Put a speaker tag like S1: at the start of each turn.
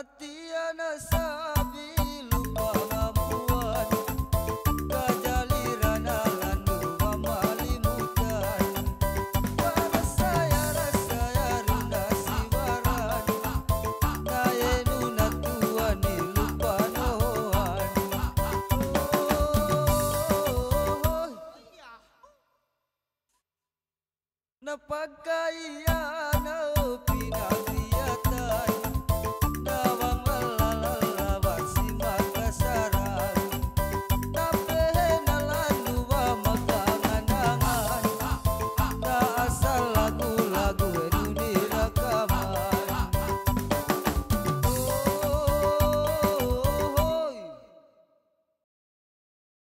S1: Atiana sabi lupa ngamuan Ghazali rana landu amali mutan Rasaya rinda siwaran Ngayenu natuani lupa nohan Napagkaya